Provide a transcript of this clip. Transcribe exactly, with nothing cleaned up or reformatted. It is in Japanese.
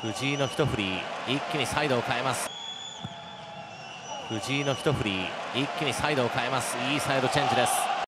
藤井の一振り、一気にサイドを変えます。藤井の一振り、一気にサイドを変えます。いいサイドチェンジです。